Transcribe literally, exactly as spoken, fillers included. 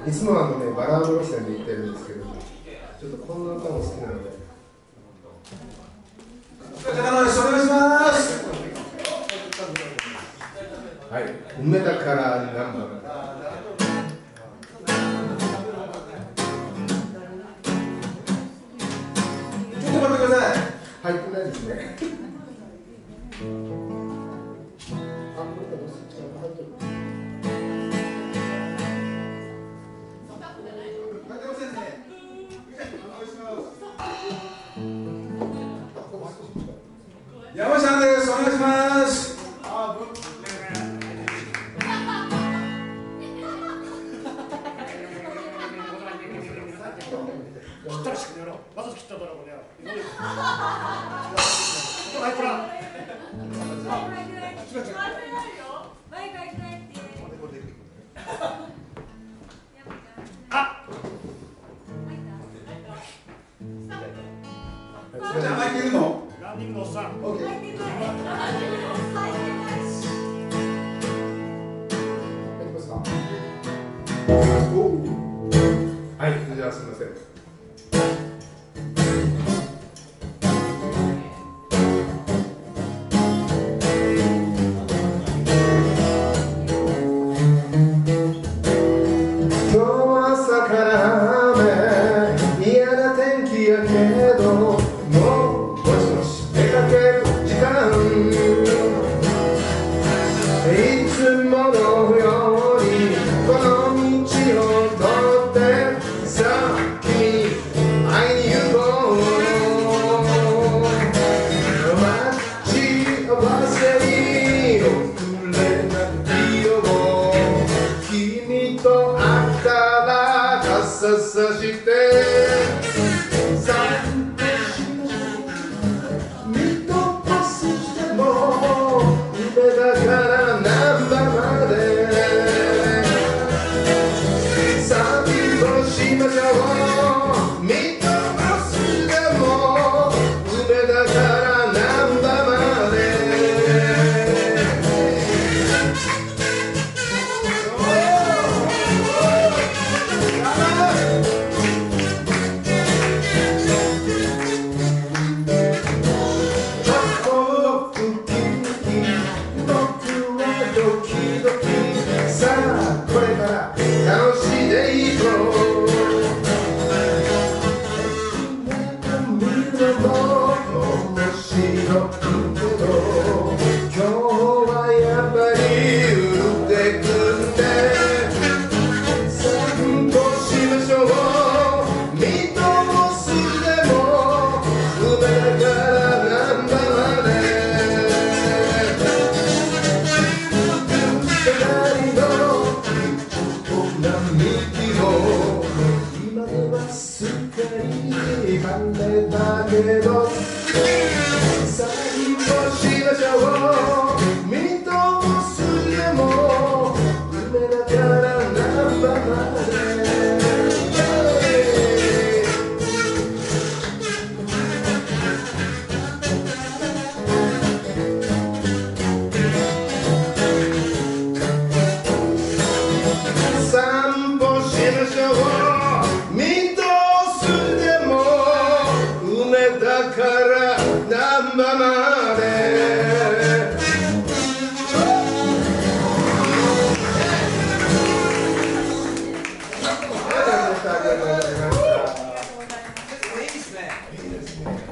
いつもあのね、バラード路線で行ってるんですけど、ちょっとこんな歌も好きなので。 お願いします。 はい、梅田からナンバー。 ちょっと待ってください。 入ってないですね。あ、これどうする？入ってる。 山下です。お願いします。 わざと切ったドラゴンや。 じゃあ、入ってるの？ ランニングのおっさん。 オッケー。 はい、じゃあすみません。今日は朝から雨、嫌な天気やけど、もうもしもし出かける時間、いつものようにこの道を通ってさあ君に会いに行こう。待ち合わせに遅れないよ。君と会ったら傘さして散歩し見飛ばすしても夢だから難波まで散歩しましょう。見飛ばすでも夢だから難波までだけど散歩しましょう。見通すでも夢だから難波まで散歩しましょう。見通すでもだから難波までいいですね。いいですね。